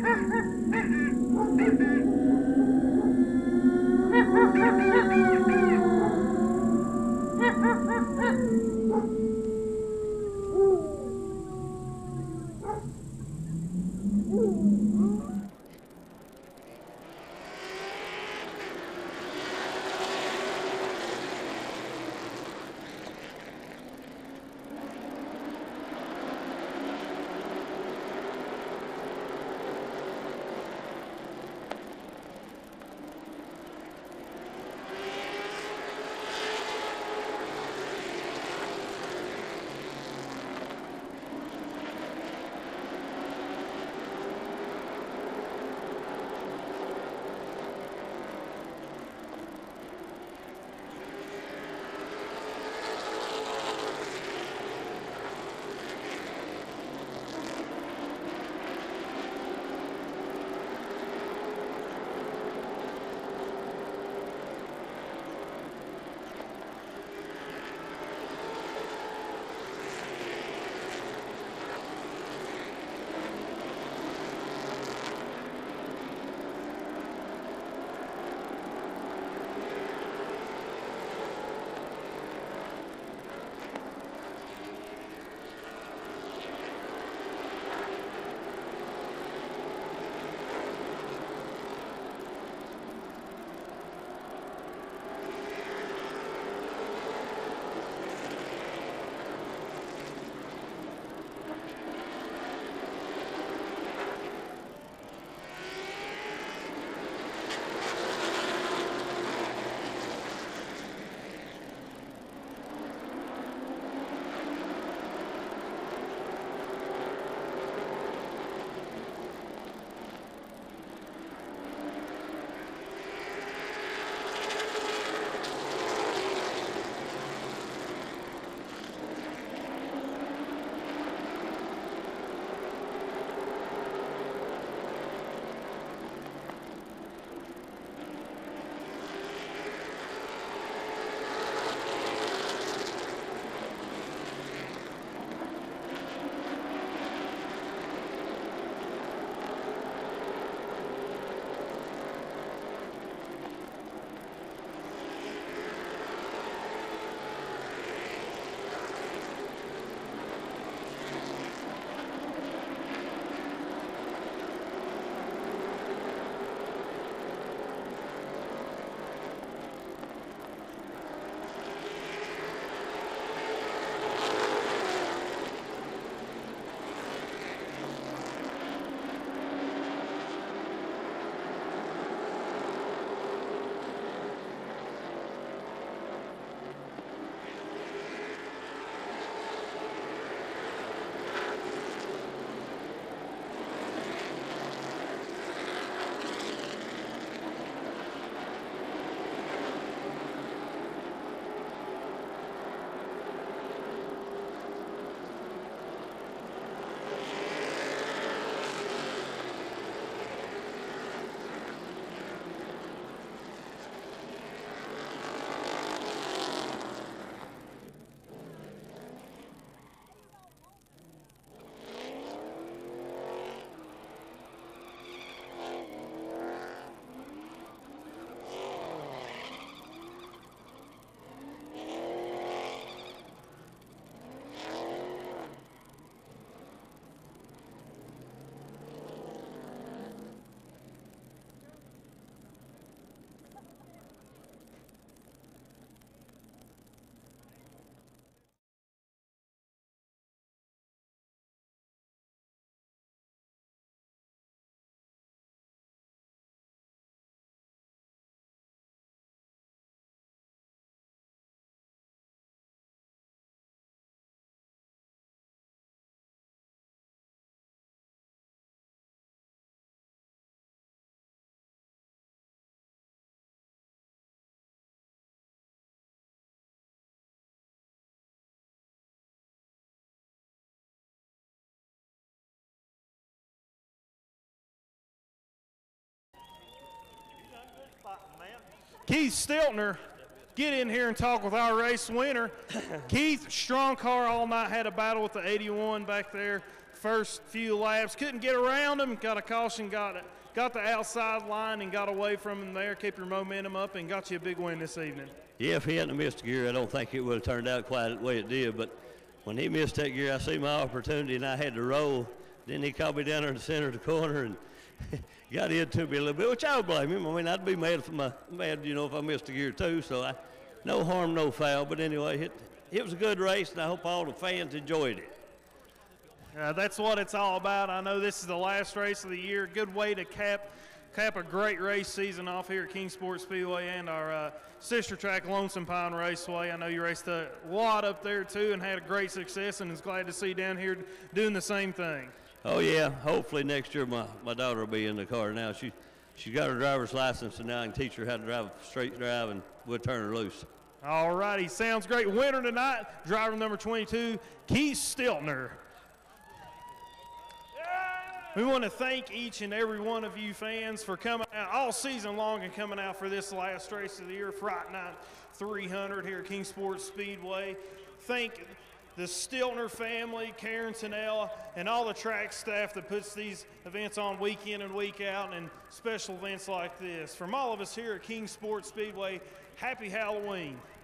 Keith Stiltner get in here and talk with our race winner. Keith, strong car all night, had a battle with the 81 back there. First few laps, couldn't get around him, got a caution, got the outside line and got away from him there, kept your momentum up and got you a big win this evening. Yeah, if he hadn't missed a gear, I don't think it would have turned out quite the way it did, but when he missed that gear, I see my opportunity and I had to roll. Then he caught me down there in the center of the corner and got into me a little bit, which I would blame him. I mean, I'd be mad, if I missed a gear too, so no harm, no foul, but anyway, it was a good race and I hope all the fans enjoyed it. That's what it's all about. I know this is the last race of the year. Good way to cap a great race season off here at Kingsport Speedway and our sister track, Lonesome Pine Raceway. I know you raced a lot up there too and had a great success, and is glad to see you down here doing the same thing. Oh yeah, hopefully next year my daughter will be in the car now. She got her driver's license and now I can teach her how to drive a straight drive and we'll turn her loose. All righty, sounds great. Winner tonight, driver number 22, Keith Stiltner. We want to thank each and every one of you fans for coming out all season long and coming out for this last race of the year, Fright Night 300 here at Kingsport Speedway. Thank the Stiltner family, Karen Tennell, and all the track staff that puts these events on week in and week out and special events like this. From all of us here at Kingsport Speedway, happy Halloween.